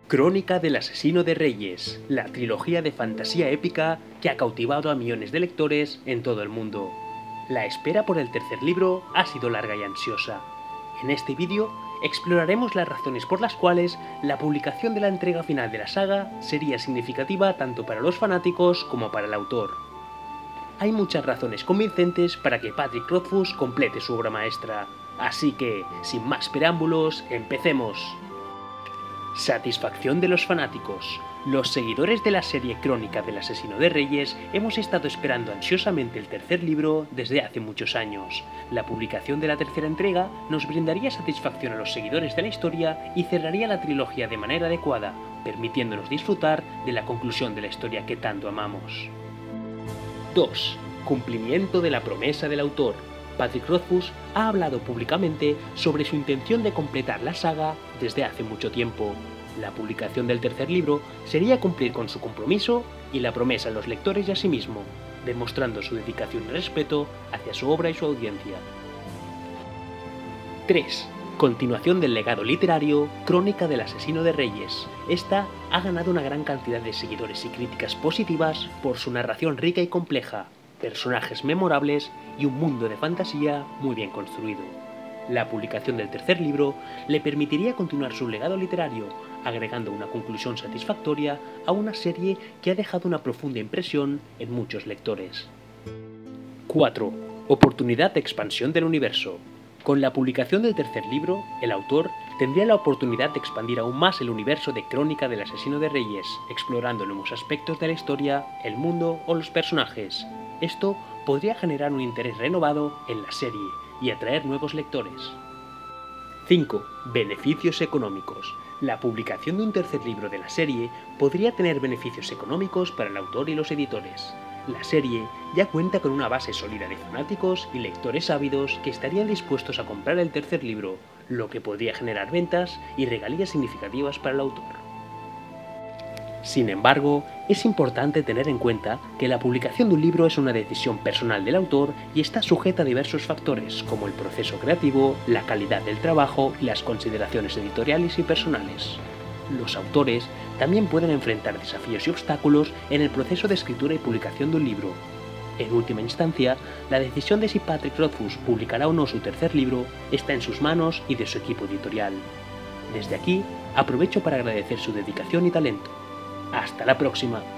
Crónica del asesino de reyes, la trilogía de fantasía épica que ha cautivado a millones de lectores en todo el mundo. La espera por el tercer libro ha sido larga y ansiosa. En este vídeo exploraremos las razones por las cuales la publicación de la entrega final de la saga sería significativa tanto para los fanáticos como para el autor. Hay muchas razones convincentes para que Patrick Rothfuss complete su obra maestra, así que, sin más preámbulos, empecemos. Satisfacción de los fanáticos. Los seguidores de la serie Crónica del asesino de reyes hemos estado esperando ansiosamente el tercer libro desde hace muchos años. La publicación de la tercera entrega nos brindaría satisfacción a los seguidores de la historia y cerraría la trilogía de manera adecuada, permitiéndonos disfrutar de la conclusión de la historia que tanto amamos. 2. Cumplimiento de la promesa del autor. Patrick Rothfuss ha hablado públicamente sobre su intención de completar la saga desde hace mucho tiempo. La publicación del tercer libro sería cumplir con su compromiso y la promesa a los lectores y a sí mismo, demostrando su dedicación y respeto hacia su obra y su audiencia. 3. Continuación del legado literario Crónica del asesino de reyes. Esta ha ganado una gran cantidad de seguidores y críticas positivas por su narración rica y compleja, personajes memorables y un mundo de fantasía muy bien construido. La publicación del tercer libro le permitiría continuar su legado literario, agregando una conclusión satisfactoria a una serie que ha dejado una profunda impresión en muchos lectores. 4. Oportunidad de expansión del universo. Con la publicación del tercer libro, el autor tendría la oportunidad de expandir aún más el universo de Crónica del asesino de reyes, explorando nuevos aspectos de la historia, el mundo o los personajes. Esto podría generar un interés renovado en la serie y atraer nuevos lectores. 5. Beneficios económicos. La publicación de un tercer libro de la serie podría tener beneficios económicos para el autor y los editores. La serie ya cuenta con una base sólida de fanáticos y lectores ávidos que estarían dispuestos a comprar el tercer libro, lo que podría generar ventas y regalías significativas para el autor. Sin embargo, es importante tener en cuenta que la publicación de un libro es una decisión personal del autor y está sujeta a diversos factores, como el proceso creativo, la calidad del trabajo y las consideraciones editoriales y personales. Los autores también pueden enfrentar desafíos y obstáculos en el proceso de escritura y publicación de un libro. En última instancia, la decisión de si Patrick Rothfuss publicará o no su tercer libro está en sus manos y de su equipo editorial. Desde aquí, aprovecho para agradecer su dedicación y talento. ¡Hasta la próxima!